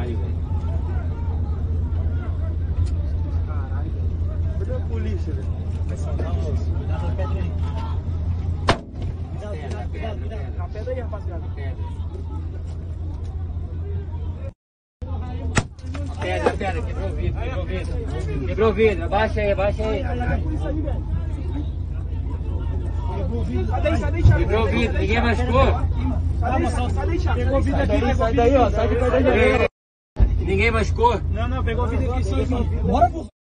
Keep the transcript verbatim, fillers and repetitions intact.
Caralho, velho. Caralho, velho. Cadê a polícia, velho? Vai saltar, moço. Cuidado da pedra aí. Cuidado, cuidado, cuidado, cuidado. Na pedra aí, rapaziada. Pedra, pedra, quebrou o vidro, quebrou o vidro. Quebrou o vidro, abaixa aí, abaixa aí. Sai daí, sai daí, Thiago. Quebrou o vidro, ninguém machucou. Sai daí, sai daí, Thiago. Pegou o vidro aqui, sai daí, ó. Sai de perto da. Ninguém machucou. Não, não, pegou o vidro aqui sim. Bora, pô.